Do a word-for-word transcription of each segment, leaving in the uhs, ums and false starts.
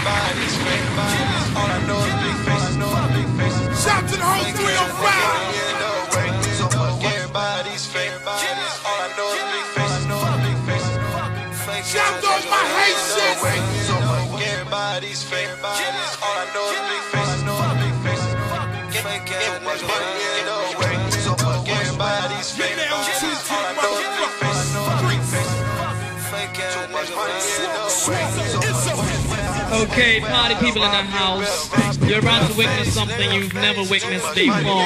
everybody's fake. All I know is big faces, know is big faces. Shout to the whole three oh five. So much everybody's fake. All I know is big faces, know is big faces. Shout those my Haitians. So much everybody's fake. All I know is big faces, know is big faces. Get much money in the way. So much everybody's fake. All I know is big faces, know is big faces. Too much money in the way. Okay, party people in the house, you're about to witness something you've never witnessed before.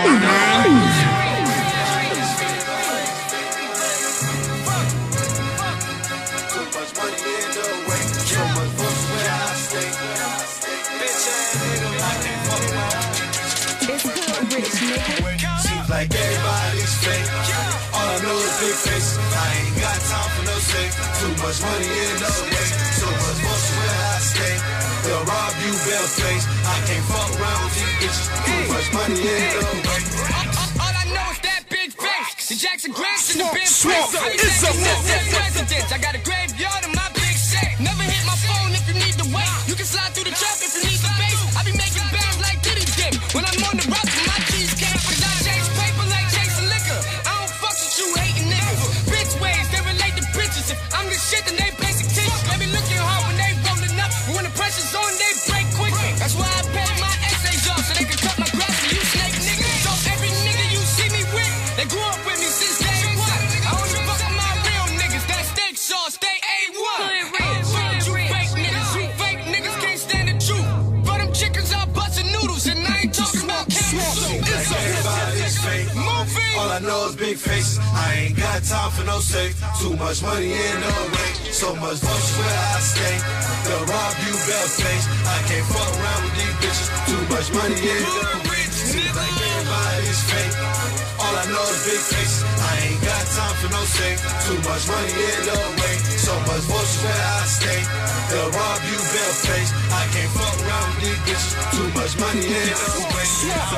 Seems like everybody's fake. All I know is big faces. I ain't got time for no sake. Too much money in the way. So much bullshit where I stay. They'll rob you, bell face. I can't fuck around with these bitches. Too much money in the way. All I know is that big face. The Jackson Grants in the big Swamp, face. it's a residence. I got a graveyard in my big safe. Never hit my phone if you need the weight. You can slide through the trap if you need the base. I be making bounds like Diddy Dip. When I'm on the rock with my cheesecake. Cause I chase paper like chasing liquor. I don't fuck with you hating niggas. Bitch ways, they relate to bitches. If I'm the shit, then they basic teach. They be looking hard when they rolling up. But when the pressure's on, they break quick. That's why I pay my essays off so they can cut my grass and you snake niggas. So every nigga you see me with, they grew up with me since day one. I only fuck with my real niggas. That steak sauce, they A one. You fake niggas, you fake niggas can't stand the truth. For them chickens, I'll bust noodles and I ain't talking about cancer. Like everybody's fake. All I know is big faces. I ain't got time for no safe. Too much money in the way. So much bullshit where I stay. They'll rob you, bell face. I can't fuck around with these bitches. Too much money in the way. Seems like everybody's fake. All I know is big faces. I ain't got time for no safe. Too much money in the way. So much bullshit where I stay. They'll rob you, bell face. I can't fuck around with these bitches. Too much money in the way.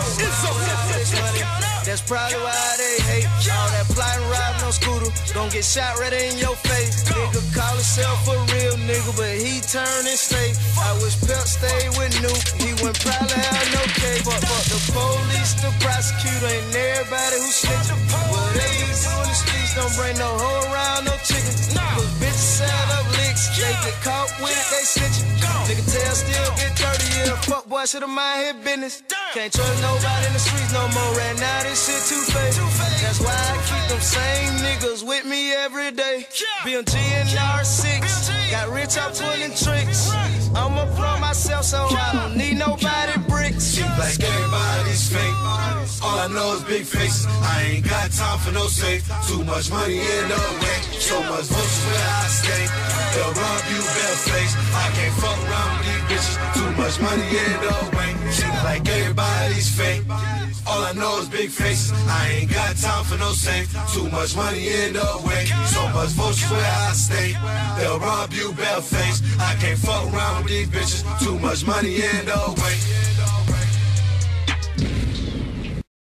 That's probably why they hate all that plotting, riding on scooter. Don't get shot right in your face. Nigga call himself a real nigga, but he turning straight. I wish Pelt stayed with Nuke. He wouldn't probably have no case. Fuck, fuck the police, the prosecutor, and everybody who snitching. Whatever you do in the streets, don't bring no hoe around, no chicken. Cause bitches set up licks. They get caught with it, they snitching. Nigga tail still get thirty years. Fuck boy, shit of mind here business. Can't trust nobody in the streets no more. Right now, this shit too fake. That's why I keep them same niggas with me every day. B M G and R six. Got rich out pulling tricks. I'ma blow myself so I don't need nobody bricks. Seems like everybody's fake. All I know is big faces. I ain't got time for no safe. Too much money in the way. So much bullshit where I stay. They'll rob you, bell face. I can't fuck around with these bitches. Too much money in the way. Seems like everybody's fake. All I know is big faces. I ain't got time for no safe. Too much money in the way. So much bullshit where I stay. They'll rob you, bell face. I can't fuck around with these bitches. Too much money in the way.